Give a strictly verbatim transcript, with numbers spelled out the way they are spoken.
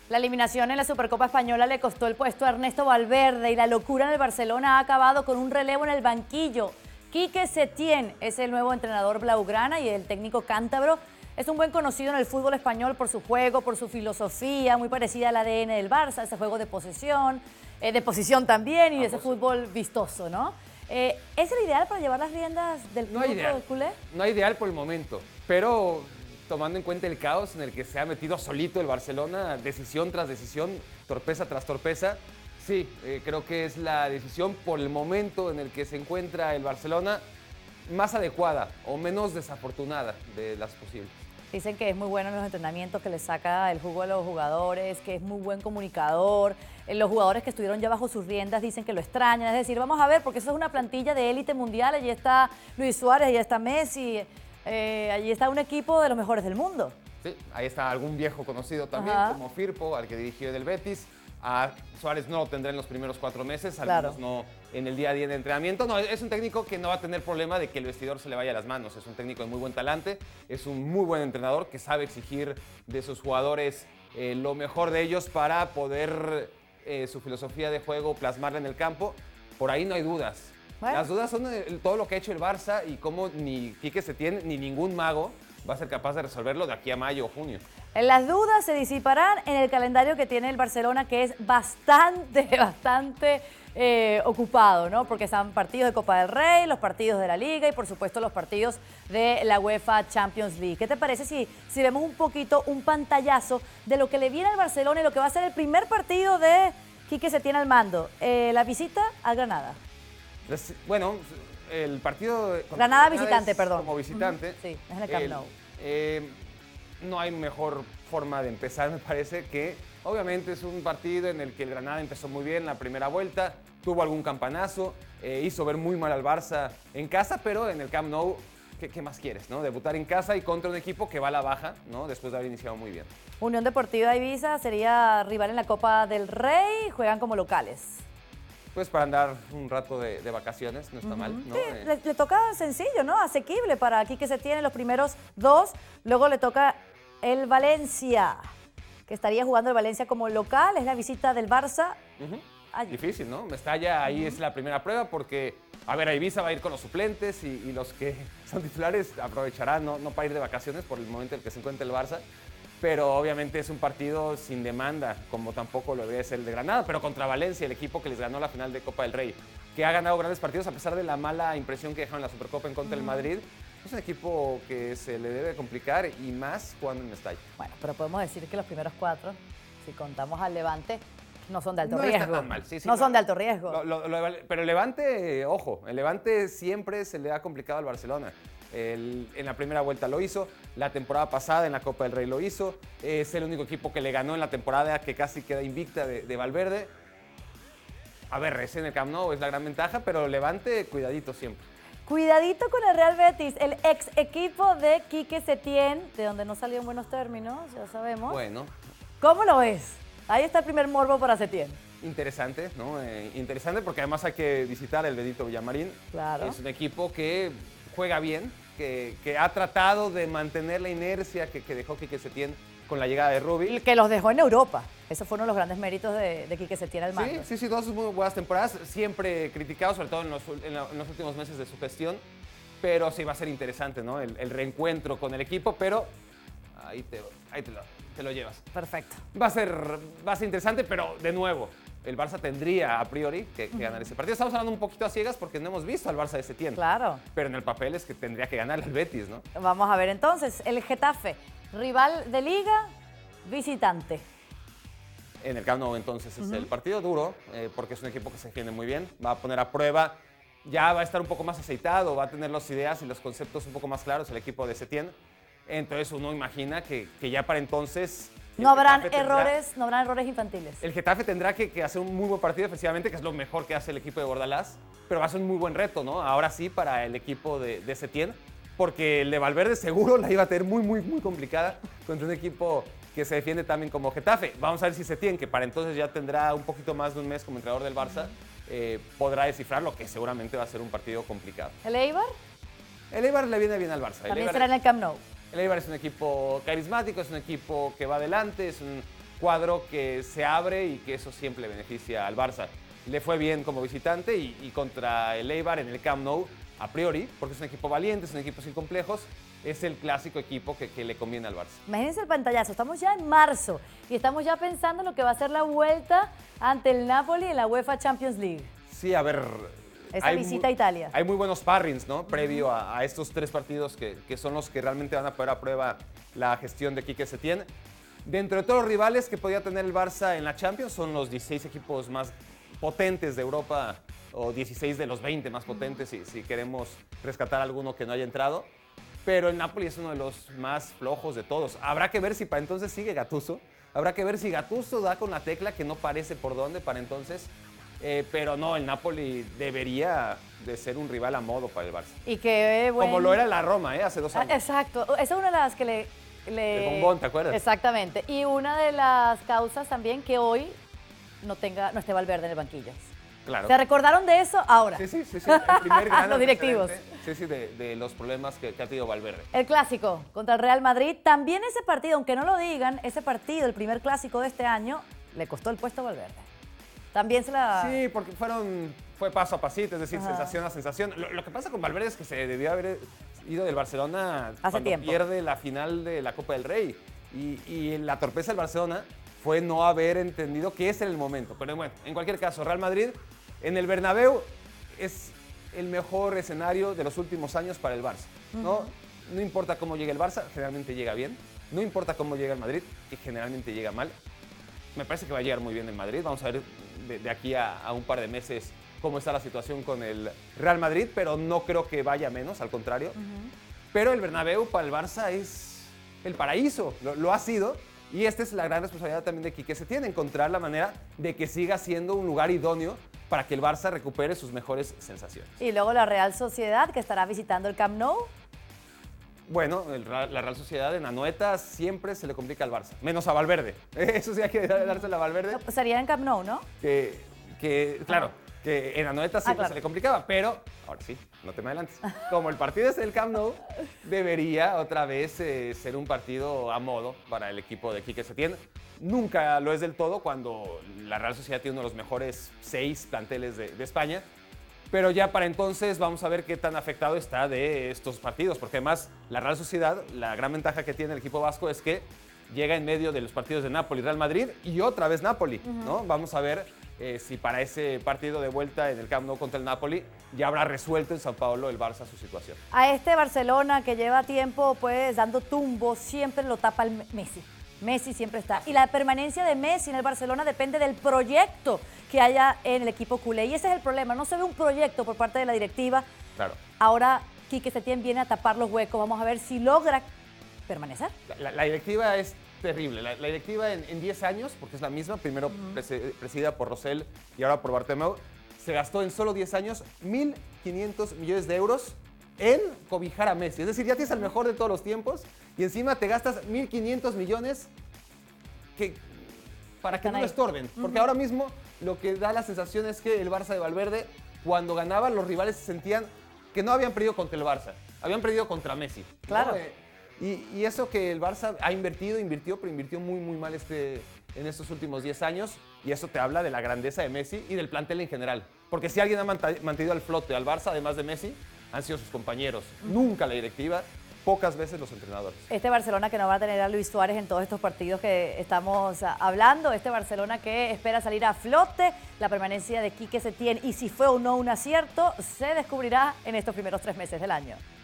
La eliminación en la Supercopa Española le costó el puesto a Ernesto Valverde y la locura en el Barcelona ha acabado con un relevo en el banquillo. Quique Setién es el nuevo entrenador blaugrana y el técnico cántabro es un buen conocido en el fútbol español por su juego, por su filosofía, muy parecida al A D N del Barça, ese juego de posesión, eh, de posición también y ese fútbol vistoso, ¿no? Eh, ¿Es el ideal para llevar las riendas del No hay club ideal. culé? No hay ideal por el momento, pero tomando en cuenta el caos en el que se ha metido solito el Barcelona, decisión tras decisión, torpeza tras torpeza, sí, eh, creo que es la decisión por el momento en el que se encuentra el Barcelona más adecuada o menos desafortunada de las posibles. Dicen que es muy bueno en los entrenamientos, que le saca el jugo a los jugadores, que es muy buen comunicador. Eh, Los jugadores que estuvieron ya bajo sus riendas dicen que lo extrañan. Es decir, vamos a ver, porque eso es una plantilla de élite mundial. Allí está Luis Suárez, allí está Messi, eh, allí está un equipo de los mejores del mundo. Sí, ahí está algún viejo conocido también, Ajá. como Firpo, al que dirigió del Betis. A Suárez no lo tendrá en los primeros cuatro meses, al Claro. menos no en el día a día de entrenamiento. No, es un técnico que no va a tener problema de que el vestidor se le vaya a las manos. Es un técnico de muy buen talante, es un muy buen entrenador que sabe exigir de sus jugadores eh, lo mejor de ellos para poder eh, su filosofía de juego plasmarla en el campo. Por ahí no hay dudas. Bueno. Las dudas son el- todo lo que ha hecho el Barça y cómo ni Quique Setién ni ningún mago va a ser capaz de resolverlo de aquí a mayo o junio. Las dudas se disiparán en el calendario que tiene el Barcelona, que es bastante, bastante eh, ocupado, ¿no? Porque están partidos de Copa del Rey, los partidos de la Liga y, por supuesto, los partidos de la UEFA Champions League. ¿Qué te parece si, si vemos un poquito, un pantallazo de lo que le viene al Barcelona y lo que va a ser el primer partido de Quique Setién al mando? Eh, la visita a Granada. Reci- Bueno, el partido... contra Granada visitante, es perdón. Como visitante. Ujú, sí, es en el Camp Nou. eh, no hay mejor forma de empezar, me parece, que obviamente es un partido en el que el Granada empezó muy bien la primera vuelta, tuvo algún campanazo, eh, hizo ver muy mal al Barça en casa, pero en el Camp Nou, ¿qué, qué más quieres, no? Debutar en casa y contra un equipo que va a la baja, ¿no? Después de haber iniciado muy bien. Unión Deportiva Ibiza sería rival en la Copa del Rey, juegan como locales. Pues para andar un rato de, de vacaciones, no está mal, ¿no? Sí, Eh, le, le toca sencillo, ¿no? Asequible para Quique Setién en los primeros dos. Luego le toca el Valencia, que estaría jugando el Valencia como local. Es la visita del Barça. Ujú. Allí. Difícil, ¿no? Mestalla ahí es la primera prueba porque, a ver, a Ibiza va a ir con los suplentes y, y los que son titulares aprovecharán, ¿no? No para ir de vacaciones por el momento en el que se encuentra el Barça, pero obviamente es un partido sin demanda, como tampoco lo debería ser el de Granada, pero contra Valencia, el equipo que les ganó la final de Copa del Rey, que ha ganado grandes partidos a pesar de la mala impresión que dejaron en la Supercopa en contra del Madrid. Es un equipo que se le debe complicar y más jugando en Mestalla. Bueno, pero podemos decir que los primeros cuatro, si contamos al Levante, no son de alto No está riesgo. tan mal, sí, sí, no no. son de alto riesgo. Lo- lo- lo- pero el Levante, eh, ojo, el Levante siempre se le ha complicado al Barcelona. El- en la primera vuelta lo hizo, la temporada pasada en la Copa del Rey lo hizo, es el único equipo que le ganó en la temporada que casi queda invicta de, de Valverde. A ver, es en el Camp Nou, es la gran ventaja, pero el Levante, cuidadito siempre. Cuidadito con el Real Betis, el ex equipo de Quique Setién, de donde no salió en buenos términos, ya sabemos. Bueno, ¿Cómo lo ves? Ahí está el primer morbo para Setién. interesante, ¿no? Eh, interesante porque además hay que visitar el Benito Villamarín. Claro. Es un equipo que juega bien, que, que ha tratado de mantener la inercia que, que dejó Quique Setién con la llegada de Rubi. Que los dejó en Europa. Eso fue uno de los grandes méritos de, de Quique Setién al mando. Sí, sí, sí, dos muy buenas temporadas, siempre criticado, sobre todo en los, en la- en los últimos meses de su gestión, pero sí va a ser interesante, ¿no? El, el reencuentro con el equipo, pero ahí te, ahí te lo, te lo llevas. Perfecto. Va a ser, va a ser interesante, pero de nuevo, el Barça tendría a priori que, que ganar ese partido. Estamos hablando un poquito a ciegas porque no hemos visto al Barça de Setién. Claro. Pero en el papel es que tendría que ganar el Betis, ¿no? Vamos a ver entonces, el Getafe, rival de liga, visitante. En el Camp Nou entonces es el partido duro, eh, porque es un equipo que se defiende muy bien, va a poner a prueba, ya va a estar un poco más aceitado, va a tener las ideas y los conceptos un poco más claros el equipo de Setién. Entonces uno imagina que, que ya para entonces... el No habrán Getafe tendrá- errores, no habrán errores infantiles. El Getafe tendrá que, que hacer un muy buen partido efectivamente, que es lo mejor que hace el equipo de Bordalás, pero va a ser un muy buen reto, ¿no? Ahora sí para el equipo de, de Setién, porque el de Valverde seguro la iba a tener muy, muy, muy complicada contra un equipo que se defiende también como Getafe. Vamos a ver si Setién, que para entonces ya tendrá un poquito más de un mes como entrenador del Barça, eh, podrá descifrar lo que seguramente va a ser un partido complicado. ¿El Eibar? El Eibar le viene bien al Barça. El También Eibar, será en el Camp Nou. el Eibar es un equipo carismático, es un equipo que va adelante, es un, cuadro que se abre y que eso siempre le beneficia al Barça. Le fue bien como visitante y, y contra el Eibar en el Camp Nou, a priori, porque es un equipo valiente, es un equipo sin complejos, es el clásico equipo que, que le conviene al Barça. Imagínense el pantallazo, estamos ya en marzo y estamos ya pensando en lo que va a ser la vuelta ante el Napoli en la UEFA Champions League. Sí, a ver... Esa visita muy, a Italia. Hay muy buenos sparrings, ¿no? Previo a, a estos tres partidos que, que son los que realmente van a poner a prueba la gestión de Quique Setién. Dentro de todos los rivales que podía tener el Barça en la Champions, son los dieciséis equipos más potentes de Europa, o dieciséis de los veinte más potentes, si, si queremos rescatar alguno que no haya entrado. Pero el Napoli es uno de los más flojos de todos. Habrá que ver si para entonces sigue Gattuso. Habrá que ver si Gattuso da con la tecla, que no parece por dónde para entonces. Eh, pero no, el Napoli debería de ser un rival a modo para el Barça. Y que, eh, bueno, como lo era la Roma, ¿eh? Hace dos años. Ah, exacto. Esa es una de las que le... le... El bombón, ¿te acuerdas? Exactamente. Y una de las causas también que hoy no, tenga, no esté Valverde en el banquillo. Claro. ¿Se recordaron de eso ahora? Sí, sí, sí. sí. El primer gran Los directivos. Sí, sí, de, de los problemas que, que ha tenido Valverde. El clásico contra el Real Madrid. También ese partido, aunque no lo digan, ese partido, el primer clásico de este año, le costó el puesto a Valverde. También se la... Sí, porque fueron, fue paso a pasito, es decir, Ajá. sensación a sensación. Lo, lo que pasa con Valverde es que se debió haber ido del Barcelona Hace cuando tiempo. pierde la final de la Copa del Rey. Y, y la torpeza del Barcelona fue no haber entendido que ese era el momento. Pero bueno, en cualquier caso, Real Madrid en el Bernabéu es el mejor escenario de los últimos años para el Barça, ¿no? Uh-huh. No importa cómo llegue el Barça, generalmente llega bien. No importa cómo llega el Madrid, que generalmente llega mal. Me parece que va a llegar muy bien el Madrid. Vamos a ver de, de aquí a, a un par de meses cómo está la situación con el Real Madrid, pero no creo que vaya menos, al contrario. Uh-huh. Pero el Bernabéu para el Barça es el paraíso, lo, lo ha sido. Y esta es la gran responsabilidad también de Quique Setién, encontrar la manera de que siga siendo un lugar idóneo para que el Barça recupere sus mejores sensaciones. Y luego la Real Sociedad, que estará visitando el Camp Nou. Bueno, el, la Real Sociedad en Anoeta siempre se le complica al Barça, menos a Valverde. Eso sí hay que dársela a Valverde. No, pues sería en Camp Nou, ¿no? Que, que claro, que en Anoeta siempre ah, claro. se le complicaba, pero ahora sí, no te me adelantes. Como el partido es el Camp Nou, debería otra vez eh, ser un partido a modo para el equipo de Quique Setién. Nunca lo es del todo cuando la Real Sociedad tiene uno de los mejores seis planteles de, de España. Pero ya para entonces vamos a ver qué tan afectado está de estos partidos, porque además la Real Sociedad, la gran ventaja que tiene el equipo vasco es que llega en medio de los partidos de Napoli, Real Madrid y otra vez Napoli, uh-huh. ¿no? Vamos a ver eh, si para ese partido de vuelta en el Camp Nou contra el Napoli ya habrá resuelto en Sao Paulo el Barça su situación. A este Barcelona que lleva tiempo pues dando tumbos, siempre lo tapa el Messi. Messi siempre está. Y la permanencia de Messi en el Barcelona depende del proyecto que haya en el equipo culé. Y ese es el problema. No se ve un proyecto por parte de la directiva. Claro. Ahora Quique Setién viene a tapar los huecos. Vamos a ver si logra permanecer. La, la, la directiva es terrible. La, la directiva en, en diez años, porque es la misma, primero uh-huh. prese, presidida por Rosell y ahora por Bartomeu, se gastó en solo diez años mil quinientos millones de euros en cobijar a Messi. Es decir, ya tienes al mejor de todos los tiempos y encima te gastas mil quinientos millones que, para que no lo estorben. Porque uh-huh. ahora mismo lo que da la sensación es que el Barça de Valverde, cuando ganaba, los rivales se sentían que no habían perdido contra el Barça, habían perdido contra Messi. Claro. ¿no? Eh, y, y eso que el Barça ha invertido, invirtió, pero invirtió muy, muy mal este, en estos últimos diez años. Y eso te habla de la grandeza de Messi y del plantel en general. Porque si alguien ha mantenido al flote al Barça, además de Messi, han sido sus compañeros. Uh-huh. Nunca la directiva, pocas veces los entrenadores. Este Barcelona que no va a tener a Luis Suárez en todos estos partidos que estamos hablando. Este Barcelona que espera salir a flote. La permanencia de Quique Setién y si fue o no un acierto, se descubrirá en estos primeros tres meses del año.